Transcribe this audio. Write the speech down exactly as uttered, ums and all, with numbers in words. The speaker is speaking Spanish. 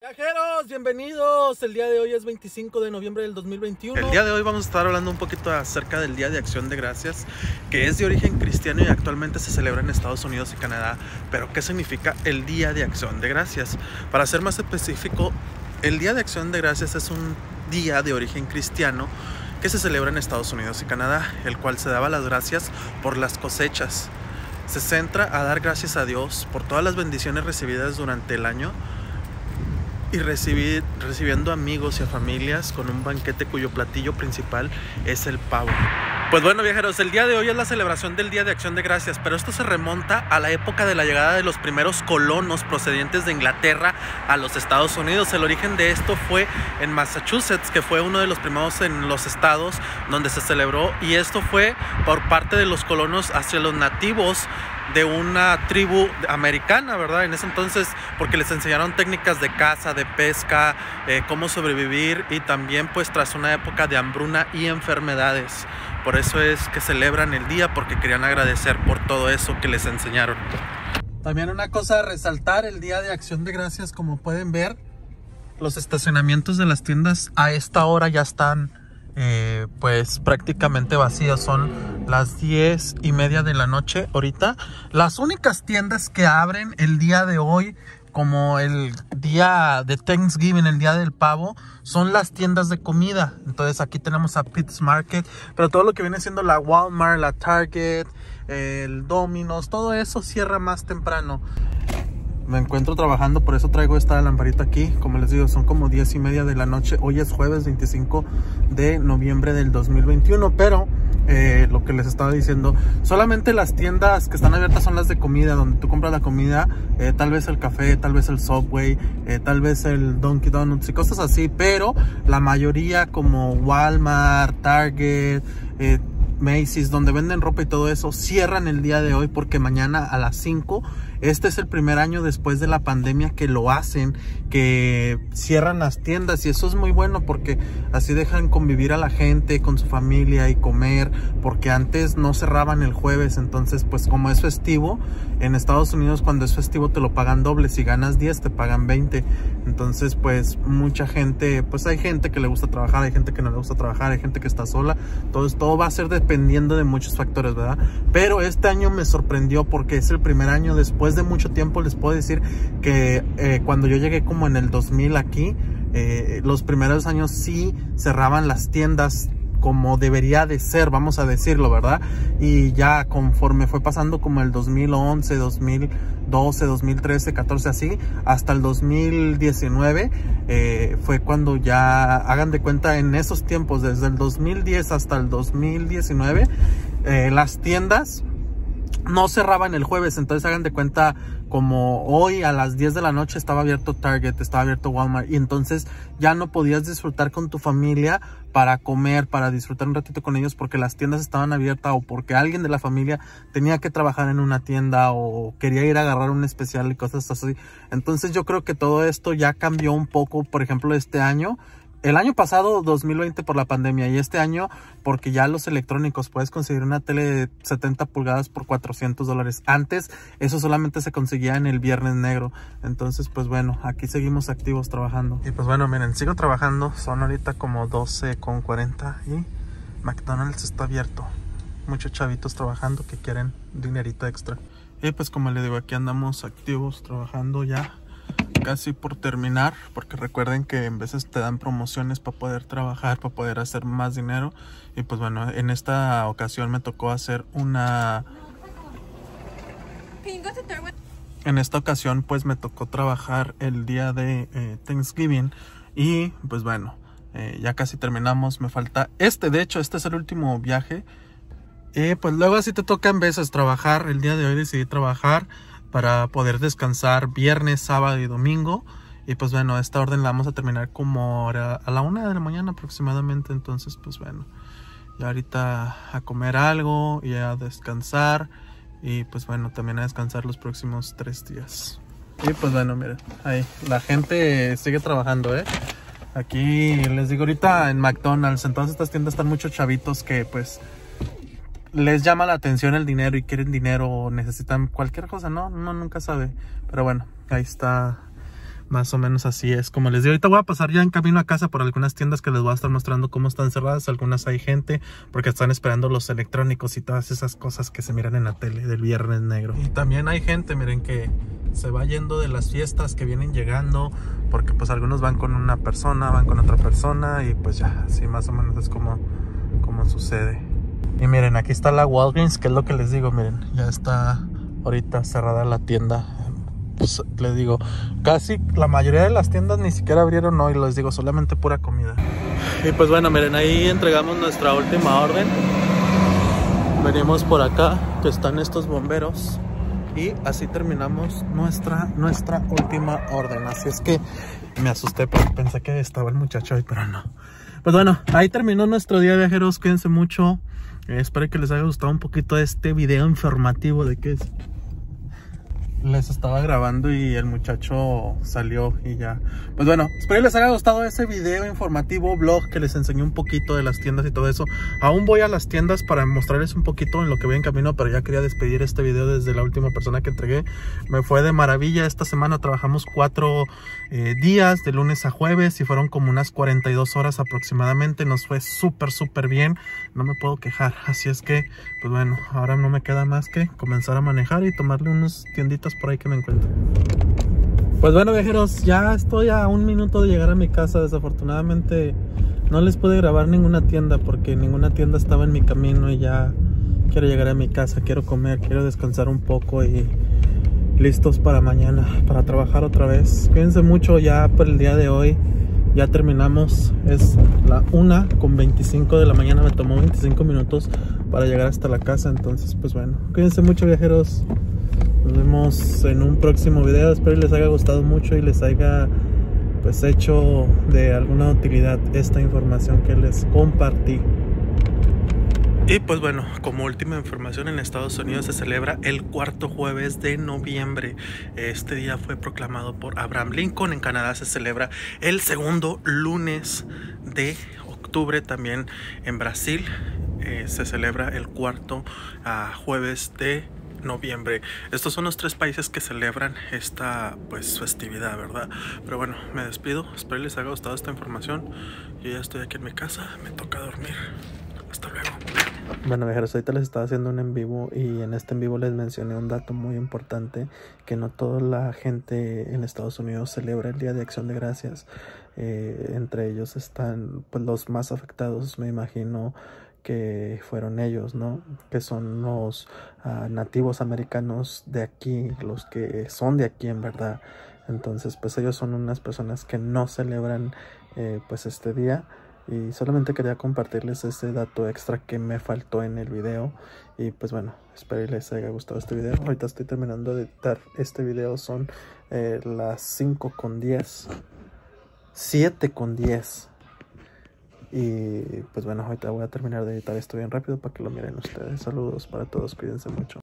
Viajeros, bienvenidos. El día de hoy es veinticinco de noviembre del dos mil veintiuno. El día de hoy vamos a estar hablando un poquito acerca del Día de Acción de Gracias, que es de origen cristiano y actualmente se celebra en Estados Unidos y Canadá. Pero ¿qué significa el Día de Acción de Gracias? Para ser más específico, el Día de Acción de Gracias es un día de origen cristiano que se celebra en Estados Unidos y Canadá, el cual se daba las gracias por las cosechas. Se centra a dar gracias a Dios por todas las bendiciones recibidas durante el año y recibir, recibiendo amigos y a familias con un banquete cuyo platillo principal es el pavo. Pues bueno, viajeros, el día de hoy es la celebración del Día de Acción de Gracias, pero esto se remonta a la época de la llegada de los primeros colonos procedientes de Inglaterra a los Estados Unidos. El origen de esto fue en Massachusetts, que fue uno de los primeros en los estados donde se celebró, y esto fue por parte de los colonos hacia los nativos de una tribu americana, ¿verdad? En ese entonces, porque les enseñaron técnicas de caza, de pesca, eh, cómo sobrevivir, y también pues tras una época de hambruna y enfermedades. Por eso es que celebran el día, porque querían agradecer por todo eso que les enseñaron. También una cosa a resaltar, el Día de Acción de Gracias, como pueden ver, los estacionamientos de las tiendas a esta hora ya están eh, pues prácticamente vacíos. Son las diez y media de la noche ahorita. Las únicas tiendas que abren el día de hoy, como el día de Thanksgiving, el día del pavo, son las tiendas de comida. Entonces aquí tenemos a Pete's Market, pero todo lo que viene siendo la Walmart, la Target, el Domino's, todo eso cierra más temprano. Me encuentro trabajando, por eso traigo esta lamparita aquí. Como les digo, son como diez y media de la noche. Hoy es jueves veinticinco de noviembre del dos mil veintiuno, pero eh, lo que les estaba diciendo, solamente las tiendas que están abiertas son las de comida, donde tú compras la comida, eh, tal vez el café, tal vez el Subway, eh, tal vez el Dunkin' Donuts y cosas así, pero la mayoría como Walmart, Target, eh, Macy's, donde venden ropa y todo eso, cierran el día de hoy, porque mañana a las cinco, este es el primer año después de la pandemia que lo hacen, que cierran las tiendas, y eso es muy bueno porque así dejan convivir a la gente con su familia y comer, porque antes no cerraban el jueves. Entonces pues como es festivo, en Estados Unidos cuando es festivo te lo pagan doble, si ganas diez te pagan veinte. Entonces pues mucha gente, pues hay gente que le gusta trabajar, hay gente que no le gusta trabajar, hay gente que está sola. Entonces todo va a ser dependiendo de muchos factores, ¿verdad? Pero este año me sorprendió porque es el primer año después de mucho tiempo. Les puedo decir que eh, cuando yo llegué como en el dos mil aquí, eh, los primeros años sí cerraban las tiendas como debería de ser, vamos a decirlo, ¿verdad? Y ya conforme fue pasando como el dos mil once, dos mil doce, dos mil trece, catorce, así, hasta el dos mil diecinueve, eh, fue cuando ya, hagan de cuenta, en esos tiempos, desde el dos mil diez hasta el dos mil diecinueve, eh, las tiendas no cerraban el jueves. Entonces hagan de cuenta, como hoy a las diez de la noche estaba abierto Target, estaba abierto Walmart, y entonces ya no podías disfrutar con tu familia para comer, para disfrutar un ratito con ellos, porque las tiendas estaban abiertas, o porque alguien de la familia tenía que trabajar en una tienda, o quería ir a agarrar un especial y cosas así. Entonces yo creo que todo esto ya cambió un poco. Por ejemplo, este año, el año pasado, dos mil veinte, por la pandemia, y este año porque ya los electrónicos, puedes conseguir una tele de setenta pulgadas por cuatrocientos dólares. Antes eso solamente se conseguía en el Viernes Negro. Entonces pues bueno, aquí seguimos activos trabajando. Y pues bueno, miren, sigo trabajando. Son ahorita como doce con cuarenta y McDonald's está abierto. Muchos chavitos trabajando que quieren dinerito extra. Y pues como les digo, aquí andamos activos trabajando, ya casi por terminar, porque recuerden que en veces te dan promociones para poder trabajar, para poder hacer más dinero. Y pues bueno, en esta ocasión me tocó hacer una... En esta ocasión pues me tocó trabajar el día de eh, Thanksgiving. Y pues bueno, eh, ya casi terminamos. Me falta este, de hecho este es el último viaje. Y pues luego así te toca en veces trabajar. El día de hoy decidí trabajar para poder descansar viernes, sábado y domingo. Y pues bueno, esta orden la vamos a terminar como a la una de la mañana aproximadamente. Entonces pues bueno, ya ahorita a comer algo y a descansar. Y pues bueno, también a descansar los próximos tres días. Y pues bueno, miren, ahí la gente sigue trabajando, eh aquí les digo, ahorita en McDonald's, en todas estas tiendas están muchos chavitos que pues les llama la atención el dinero y quieren dinero o necesitan cualquier cosa, no, no nunca sabe. Pero bueno, ahí está Más o menos así es. Como les digo, ahorita voy a pasar ya en camino a casa por algunas tiendas que les voy a estar mostrando cómo están cerradas. Algunas hay gente porque están esperando los electrónicos y todas esas cosas que se miran en la tele del Viernes Negro. Y también hay gente, miren, que se va yendo de las fiestas, que vienen llegando, porque pues algunos van con una persona, van con otra persona y pues ya, así más o menos es como, como sucede. Y miren, aquí está la Walgreens, que es lo que les digo, miren, ya está ahorita cerrada la tienda. Pues les digo, casi la mayoría de las tiendas ni siquiera abrieron hoy, les digo, solamente pura comida. Y pues bueno, miren, ahí entregamos nuestra última orden. Venimos por acá, que están estos bomberos. Y así terminamos nuestra, nuestra última orden. Así es que me asusté porque pensé que estaba el muchacho ahí, pero no. Pues bueno, ahí terminó nuestro día, viajeros. Cuídense mucho. Eh, espero que les haya gustado un poquito este video informativo de qué es. Les estaba grabando y el muchacho salió y ya. Pues bueno, espero que les haya gustado ese video informativo, vlog, que les enseñé un poquito de las tiendas y todo eso. Aún voy a las tiendas para mostrarles un poquito en lo que voy en camino, pero ya quería despedir este video desde la última persona que entregué. Me fue de maravilla. Esta semana trabajamos cuatro eh, días, de lunes a jueves, y fueron como unas cuarenta y dos horas aproximadamente. Nos fue súper, súper bien. No me puedo quejar. Así es que, pues bueno, ahora no me queda más que comenzar a manejar y tomarle unas tienditas por ahí que me encuentro. Pues bueno, viajeros, ya estoy a un minuto de llegar a mi casa. Desafortunadamente no les pude grabar ninguna tienda porque ninguna tienda estaba en mi camino y ya quiero llegar a mi casa, quiero comer, quiero descansar un poco y listos para mañana, para trabajar otra vez. Cuídense mucho. Ya por el día de hoy ya terminamos. Es la una con veinticinco de la mañana. Me tomó veinticinco minutos para llegar hasta la casa. Entonces pues bueno, cuídense mucho, viajeros. Nos vemos en un próximo video. Espero que les haya gustado mucho y les haya pues hecho de alguna utilidad esta información que les compartí. Y pues bueno, como última información, en Estados Unidos se celebra el cuarto jueves de noviembre. Este día fue proclamado por Abraham Lincoln. En Canadá se celebra el segundo lunes de octubre. También en Brasil eh, se celebra el cuarto uh, jueves de noviembre. Estos son los tres países que celebran esta pues festividad, ¿verdad? Pero bueno, me despido. Espero les haya gustado esta información. Yo ya estoy aquí en mi casa, me toca dormir. Hasta luego. Bueno, viajeros, ahorita les estaba haciendo un en vivo y en este en vivo les mencioné un dato muy importante, que no toda la gente en Estados Unidos celebra el Día de Acción de Gracias. Eh, entre ellos están pues los más afectados, me imagino que fueron ellos, ¿no? Que son los uh, nativos americanos de aquí, los que son de aquí en verdad. Entonces pues ellos son unas personas que no celebran eh, pues este día. Y solamente quería compartirles ese dato extra que me faltó en el video. Y pues bueno, espero que les haya gustado este video. Ahorita estoy terminando de editar este video. Son eh, las cinco con diez, siete con diez. Y pues bueno, ahorita voy a terminar de editar esto bien rápido para que lo miren ustedes. Saludos para todos, cuídense mucho.